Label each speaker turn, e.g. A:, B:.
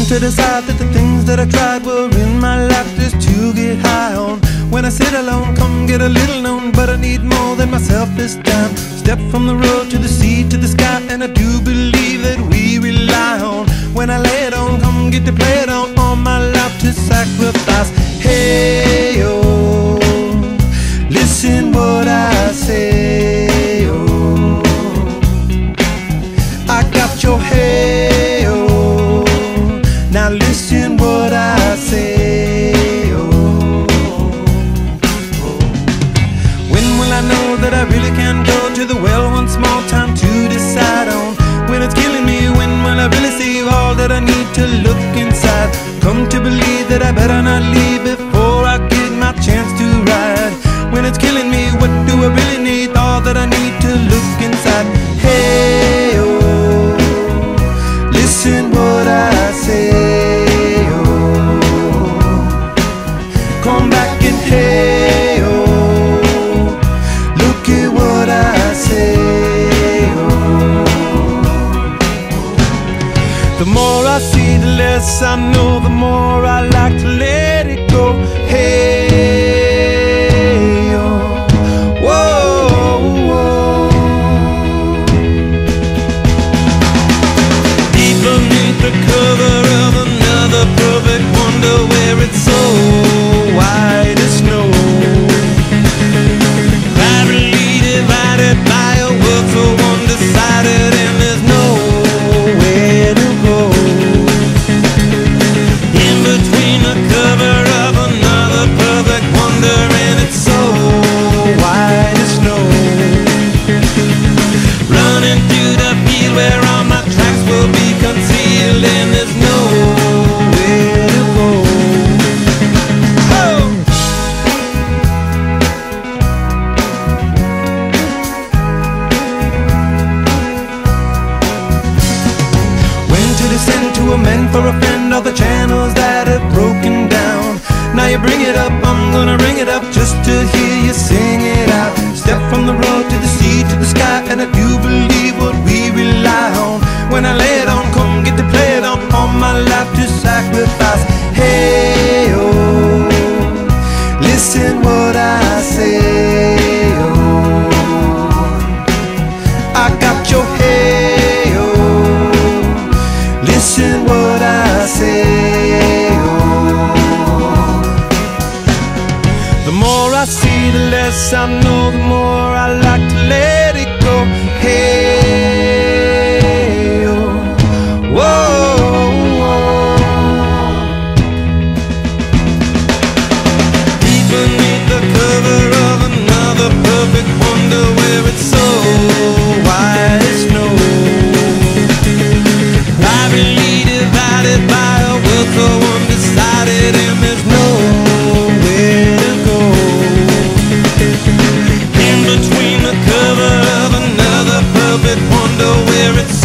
A: to decide that the things that I tried were in my life just to get high on. When I sit alone, come get a little known, but I need more than myself this time. Step from the road to the sea to the sky, and I do believe that we rely on. When I lay it on, come get to play it on, all my life to sacrifice. Hey, oh, listen what I say, oh, I got your hey, oh, now listen what I say, oh, when will I know that I really can go to the well one small time to decide on? When it's killing me, when will I really see all that I need to look inside? Come to believe that I better not leave before I get my chance to ride. When it's killing me, what do I really need? All that I need to look inside. Hey, oh, listen what I say, oh, come back and hey, oh, look at what I say, oh. The more I see, the less I know, the more I like to let it go. Hey, oh, whoa, whoa. Deep beneath the cover of another perfect wonder, where it's so white as snow, privately divided by a world so undecided, and there's nowhere to go. In between the cover of another perfect wonder, and it's so white as snow, running through the field where all my tracks will be concealed, and there's nowhere to go. Oh! When to descend to amend for a friend all the channels that have broken down. Now you bring it up, I'm gonna ring it up just to hear you sing it out. Step from the road to the sea to the sky, and I do believe what we rely on. When I lay it on, come get to play it on, all my life to sacrifice. Hey, oh, listen what I say, oh, I got your hey, oh, listen what I say, oh. The more I see, the less I know, the more I like to let it go. Hey, oh, whoa, whoa. Deep beneath the cover of another perfect wonder, where it's so white as snow, privately divided by a world so undecided, and there's nowhere to go. In between the cover of another perfect wonder, where it's